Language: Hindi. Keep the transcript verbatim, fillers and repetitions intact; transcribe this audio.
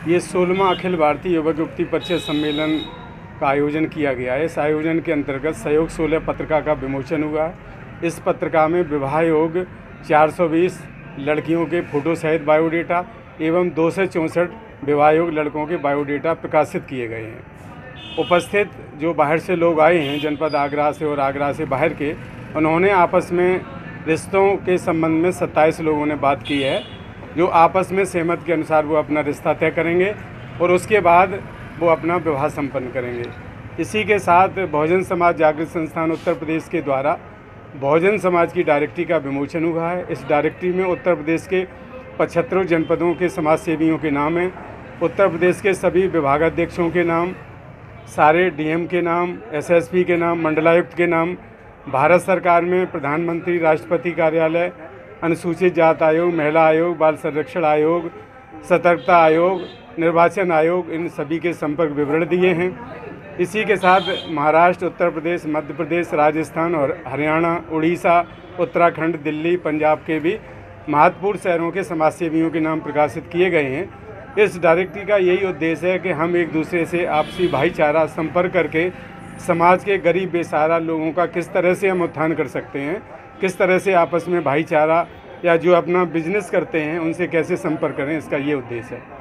ये सोलहवां अखिल भारतीय युवक युवती परिषद सम्मेलन का आयोजन किया गया है। इस आयोजन के अंतर्गत सहयोग सोलह पत्रिका का विमोचन हुआ है। इस पत्रिका में विवाह योग चार सौ बीस लड़कियों के फोटो सहित बायोडेटा एवं दो सौ चौंसठ विवाह योग लड़कों के बायोडेटा प्रकाशित किए गए हैं। उपस्थित जो बाहर से लोग आए हैं, जनपद आगरा से और आगरा से बाहर के, उन्होंने आपस में रिश्तों के संबंध में सत्ताईस लोगों ने बात की है, जो आपस में सहमत के अनुसार वो अपना रिश्ता तय करेंगे और उसके बाद वो अपना विवाह संपन्न करेंगे। इसी के साथ बहुजन समाज जागृत संस्थान उत्तर प्रदेश के द्वारा बहुजन समाज की डायरेक्टरी का विमोचन हुआ है। इस डायरेक्टरी में उत्तर प्रदेश के पचहत्तर जनपदों के समाज सेवियों के नाम हैं, उत्तर प्रदेश के सभी विभागाध्यक्षों के नाम, सारे डीएम के नाम, एसएसपी के नाम, मंडलायुक्त के नाम, भारत सरकार में प्रधानमंत्री राष्ट्रपति कार्यालय, अनुसूचित जाति आयोग, महिला आयोग, बाल संरक्षण आयोग, सतर्कता आयोग, निर्वाचन आयोग, इन सभी के संपर्क विवरण दिए हैं। इसी के साथ महाराष्ट्र, उत्तर प्रदेश, मध्य प्रदेश, राजस्थान और हरियाणा, उड़ीसा, उत्तराखंड, दिल्ली, पंजाब के भी महत्वपूर्ण शहरों के समाजसेवियों के नाम प्रकाशित किए गए हैं। इस डायरेक्टरी का यही उद्देश्य है कि हम एक दूसरे से आपसी भाईचारा संपर्क करके समाज के गरीब बेसहारा लोगों का किस तरह से हम उत्थान कर सकते हैं, किस तरह से आपस में भाईचारा या जो अपना बिजनेस करते हैं उनसे कैसे संपर्क करें, इसका ये उद्देश्य है।